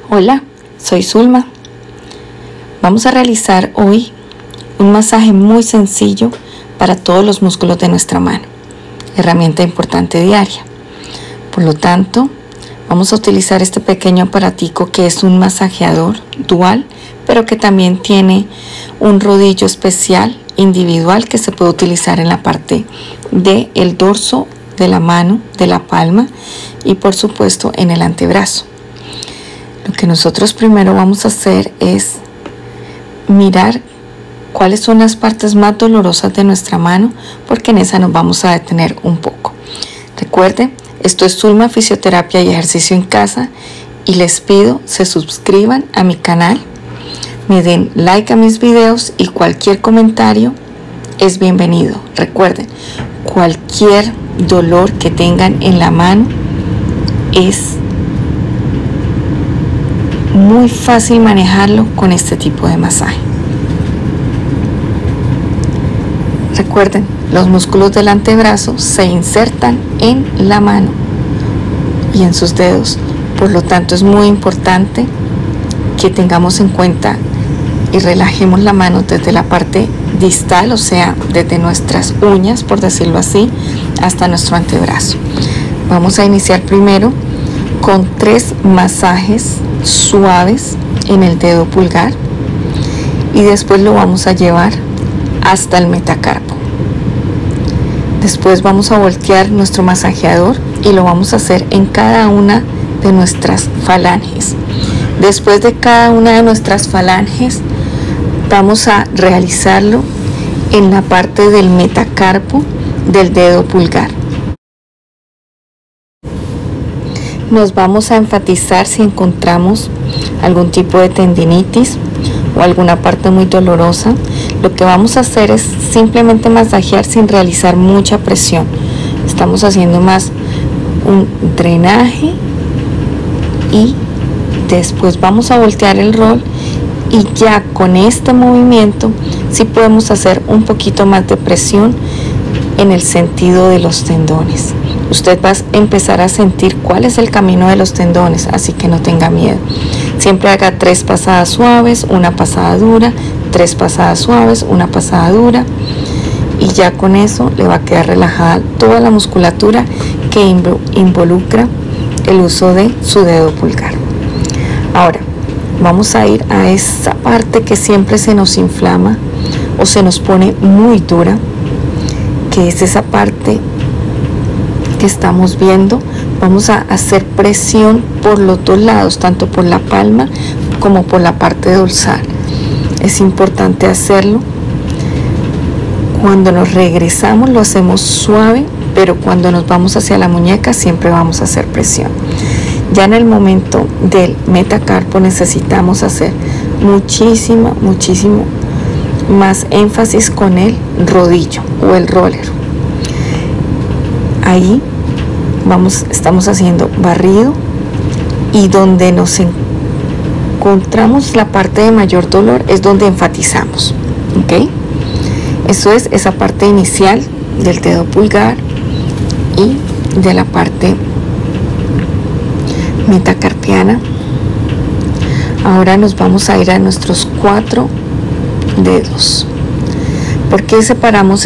Hola, soy Zulma. Vamos a realizar hoy un masaje muy sencillo para todos los músculos de nuestra mano, herramienta importante diaria. Por lo tanto, vamos a utilizar este pequeño aparatico que es un masajeador dual, pero que también tiene un rodillo especial individual que se puede utilizar en la parte del dorso de la mano, de la palma y por supuesto en el antebrazo. Lo que nosotros primero vamos a hacer es mirar cuáles son las partes más dolorosas de nuestra mano, porque en esa nos vamos a detener un poco. Recuerden, esto es Zulma Fisioterapia y Ejercicio en Casa, y les pido se suscriban a mi canal, me den like a mis videos y cualquier comentario es bienvenido. Recuerden, cualquier dolor que tengan en la mano es muy fácil manejarlo con este tipo de masaje. Recuerden, los músculos del antebrazo se insertan en la mano y en sus dedos. Por lo tanto, es muy importante que tengamos en cuenta y relajemos la mano desde la parte distal, o sea, desde nuestras uñas, por decirlo así, hasta nuestro antebrazo. Vamos a iniciar primero con 3 masajes suaves en el dedo pulgar y después lo vamos a llevar hasta el metacarpo. Después vamos a voltear nuestro masajeador y lo vamos a hacer en cada una de nuestras falanges. Después de cada una de nuestras falanges vamos a realizarlo en la parte del metacarpo del dedo pulgar. Nos vamos a enfatizar si encontramos algún tipo de tendinitis o alguna parte muy dolorosa. Lo que vamos a hacer es simplemente masajear sin realizar mucha presión. Estamos haciendo más un drenaje y después vamos a voltear el rol, y ya con este movimiento sí podemos hacer un poquito más de presión en el sentido de los tendones. Usted va a empezar a sentir cuál es el camino de los tendones, así que no tenga miedo. Siempre haga 3 pasadas suaves, una pasada dura, 3 pasadas suaves, una pasada dura, y ya con eso le va a quedar relajada toda la musculatura que involucra el uso de su dedo pulgar. Ahora vamos a ir a esa parte que siempre se nos inflama o se nos pone muy dura, que es esa parte que estamos viendo. Vamos a hacer presión por los dos lados, tanto por la palma como por la parte dorsal. Es importante hacerlo. Cuando nos regresamos lo hacemos suave, pero cuando nos vamos hacia la muñeca siempre vamos a hacer presión. Ya en el momento del metacarpo necesitamos hacer muchísimo más énfasis con el rodillo o el roller. Ahí estamos haciendo barrido, y donde nos encontramos la parte de mayor dolor es donde enfatizamos, ¿ok? Eso es esa parte inicial del dedo pulgar y de la parte metacarpiana. Ahora nos vamos a ir a nuestros 4 dedos. ¿Por qué separamos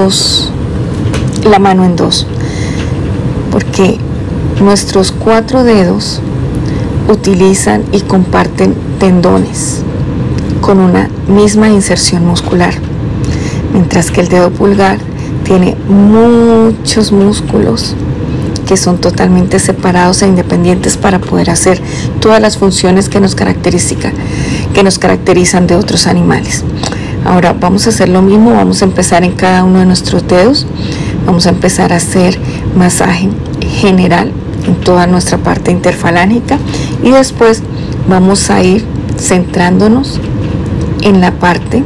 la mano en 2? Porque nuestros 4 dedos utilizan y comparten tendones con una misma inserción muscular, mientras que el dedo pulgar tiene muchos músculos que son totalmente separados e independientes para poder hacer todas las funciones que nos caracterizan de otros animales. Ahora vamos a hacer lo mismo. Vamos a empezar en cada uno de nuestros dedos. Vamos a empezar a hacer masaje general en toda nuestra parte interfalángica, y después vamos a ir centrándonos en la parte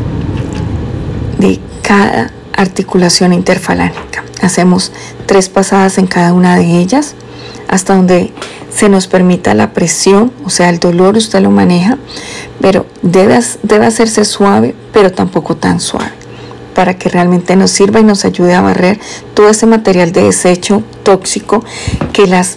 de cada articulación interfalángica. Hacemos 3 pasadas en cada una de ellas hasta donde se nos permita la presión, o sea, el dolor usted lo maneja, pero debe hacerse suave, pero tampoco tan suave, para que realmente nos sirva y nos ayude a barrer todo ese material de desecho tóxico que las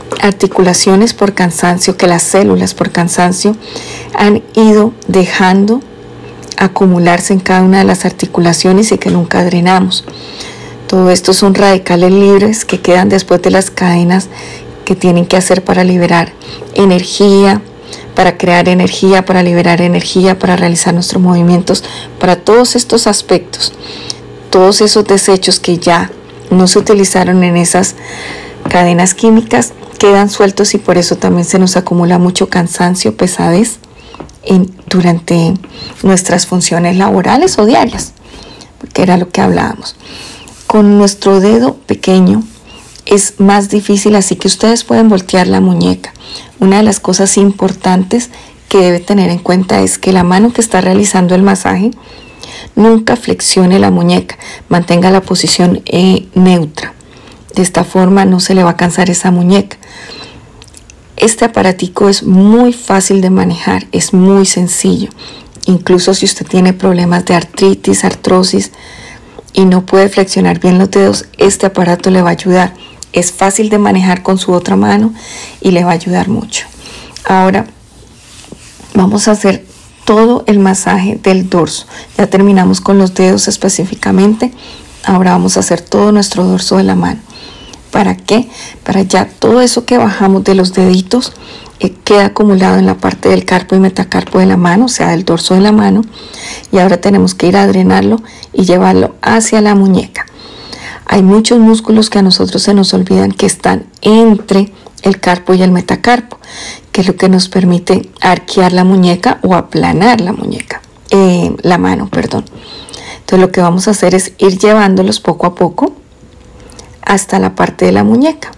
articulaciones por cansancio, que las células por cansancio han ido dejando acumularse en cada una de las articulaciones y que nunca drenamos. Todo esto son radicales libres que quedan después de las cadenas que tienen que hacer para liberar energía, para crear energía, para liberar energía, para realizar nuestros movimientos, para todos estos aspectos. Todos esos desechos que ya no se utilizaron en esas cadenas químicas quedan sueltos y por eso también se nos acumula mucho cansancio, pesadez durante nuestras funciones laborales o diarias, porque era lo que hablábamos. Con nuestro dedo pequeño es más difícil, así que ustedes pueden voltear la muñeca. Una de las cosas importantes que debe tener en cuenta es que la mano que está realizando el masaje nunca flexione la muñeca, mantenga la posición neutra. De esta forma no se le va a cansar esa muñeca. Este aparatico es muy fácil de manejar, es muy sencillo. Incluso si usted tiene problemas de artritis, artrosis y no puede flexionar bien los dedos, este aparato le va a ayudar. Es fácil de manejar con su otra mano y le va a ayudar mucho. Ahora vamos a hacer todo el masaje del dorso. Ya terminamos con los dedos específicamente. Ahora vamos a hacer todo nuestro dorso de la mano. ¿Para qué? Para ya todo eso que bajamos de los deditos queda acumulado en la parte del carpo y metacarpo de la mano, o sea, del dorso de la mano. Y ahora tenemos que ir a drenarlo y llevarlo hacia la muñeca. Hay muchos músculos que a nosotros se nos olvidan que están entre el carpo y el metacarpo, que es lo que nos permite arquear la muñeca o aplanar la muñeca, la mano, perdón. Entonces lo que vamos a hacer es ir llevándolos poco a poco hasta la parte de la muñeca.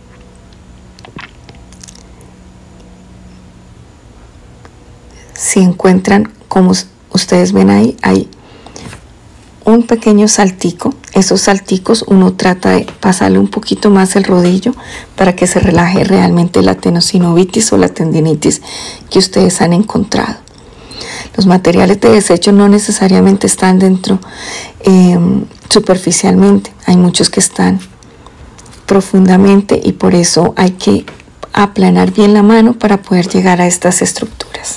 Si encuentran, como ustedes ven ahí, hay un pequeño saltico. Esos salticos uno trata de pasarle un poquito más el rodillo para que se relaje realmente la tenosinovitis o la tendinitis que ustedes han encontrado. Los materiales de desecho no necesariamente están dentro superficialmente. Hay muchos que están profundamente y por eso hay que aplanar bien la mano para poder llegar a estas estructuras.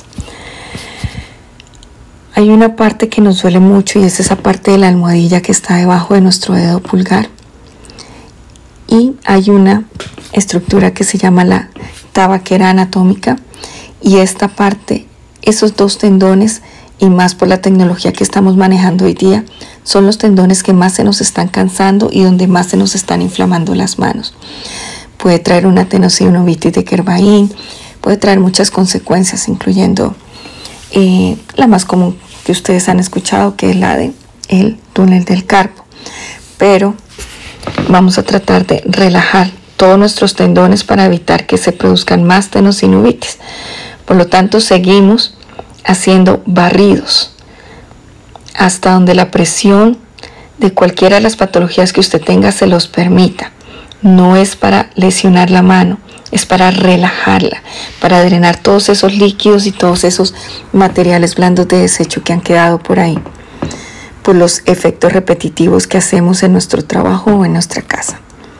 Hay una parte que nos duele mucho y es esa parte de la almohadilla que está debajo de nuestro dedo pulgar. Y hay una estructura que se llama la tabaquera anatómica y esta parte, esos dos tendones y más por la tecnología que estamos manejando hoy día, son los tendones que más se nos están cansando y donde más se nos están inflamando las manos. Puede traer una tenosinovitis de Kervain, puede traer muchas consecuencias, incluyendo la más común que ustedes han escuchado, que es la de el túnel del carpo. Pero vamos a tratar de relajar todos nuestros tendones para evitar que se produzcan más tenosinovitis. Por lo tanto, seguimos haciendo barridos hasta donde la presión de cualquiera de las patologías que usted tenga se los permita. No es para lesionar la mano, es para relajarla, para drenar todos esos líquidos y todos esos materiales blandos de desecho que han quedado por ahí, por los efectos repetitivos que hacemos en nuestro trabajo o en nuestra casa.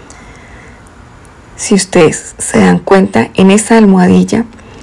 Si ustedes se dan cuenta, en esa almohadilla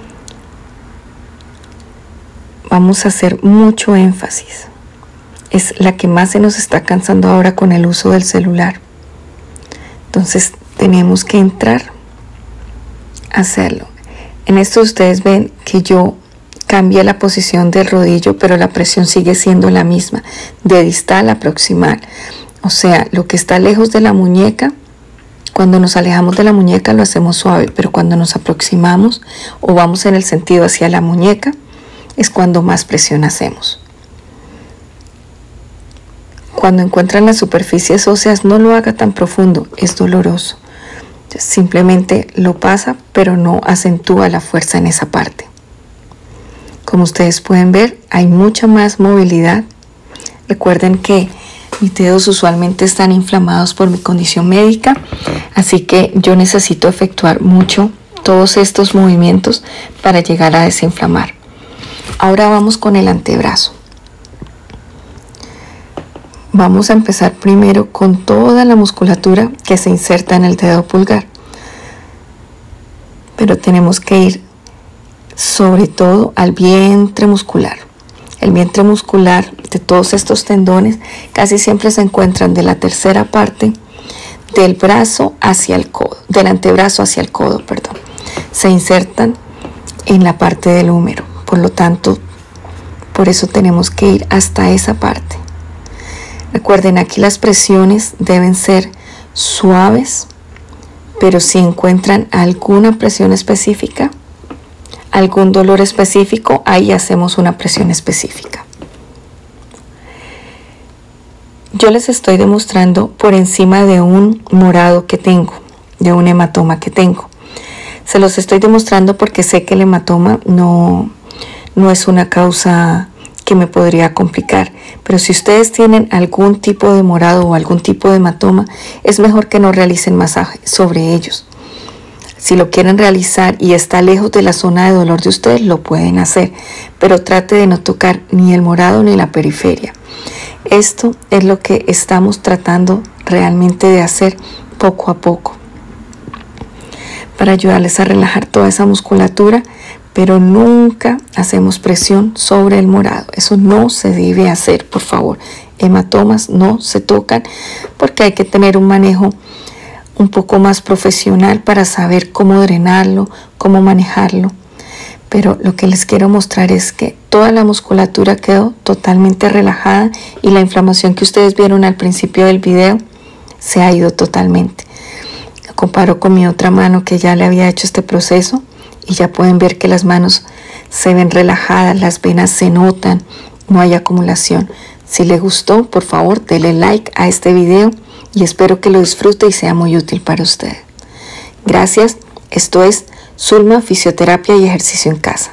vamos a hacer mucho énfasis. Es la que más se nos está cansando ahora con el uso del celular. Entonces tenemos que entrar a hacerlo. En esto ustedes ven que yo cambié la posición del rodillo, pero la presión sigue siendo la misma, de distal a proximal. O sea, lo que está lejos de la muñeca, cuando nos alejamos de la muñeca lo hacemos suave, pero cuando nos aproximamos o vamos en el sentido hacia la muñeca, es cuando más presión hacemos. Cuando encuentran las superficies óseas, no lo haga tan profundo, es doloroso. Simplemente lo pasa, pero no acentúa la fuerza en esa parte. Como ustedes pueden ver, hay mucha más movilidad. Recuerden que mis dedos usualmente están inflamados por mi condición médica, así que yo necesito efectuar mucho todos estos movimientos para llegar a desinflamar. Ahora vamos con el antebrazo. Vamos a empezar primero con toda la musculatura que se inserta en el dedo pulgar. pero tenemos que ir sobre todo al vientre muscular. El vientre muscular de todos estos tendones casi siempre se encuentran de la tercera parte del brazo hacia el codo, del antebrazo hacia el codo, perdón. Se insertan en la parte del húmero, por lo tanto, por eso tenemos que ir hasta esa parte. Recuerden, aquí las presiones deben ser suaves, pero si encuentran alguna presión específica, algún dolor específico, ahí hacemos una presión específica. Yo les estoy demostrando por encima de un morado que tengo, de un hematoma que tengo. Se los estoy demostrando porque sé que el hematoma no es una causa que me podría complicar, pero si ustedes tienen algún tipo de morado o algún tipo de hematoma, es mejor que no realicen masaje sobre ellos. Si lo quieren realizar y está lejos de la zona de dolor de ustedes, lo pueden hacer, pero trate de no tocar ni el morado ni la periferia. Esto es lo que estamos tratando realmente de hacer poco a poco para ayudarles a relajar toda esa musculatura, pero nunca hacemos presión sobre el morado. Eso no se debe hacer, por favor. Hematomas no se tocan porque hay que tener un manejo un poco más profesional para saber cómo drenarlo, cómo manejarlo. Pero lo que les quiero mostrar es que toda la musculatura quedó totalmente relajada y la inflamación que ustedes vieron al principio del video se ha ido totalmente. Lo comparo con mi otra mano que ya le había hecho este proceso y ya pueden ver que las manos se ven relajadas, las venas se notan, no hay acumulación. Si les gustó, por favor, denle like a este video y espero que lo disfrute y sea muy útil para usted. Gracias. Esto es Zulma Fisioterapia y Ejercicio en Casa.